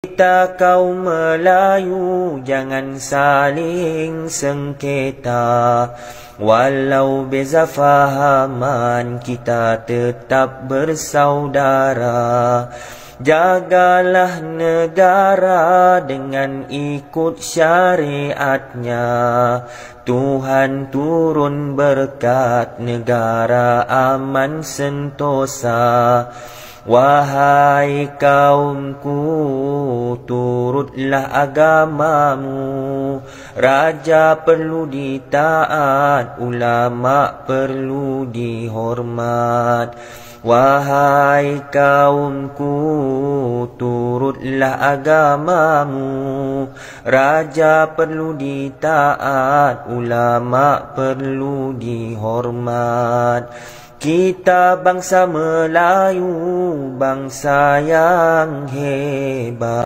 Kita kaum Melayu jangan saling sengketa. Walau beza fahaman, kita tetap bersaudara. Jagalah negara dengan ikut syariatnya. Tuhan turun berkat, negara aman sentosa. Wahai kaumku, turutlah agamamu. Raja perlu ditaat, ulama perlu dihormat. Wahai kaumku, turutlah agamamu. Raja perlu ditaat, ulama perlu dihormat. Kita bangsa Melayu, bangsa yang hebat.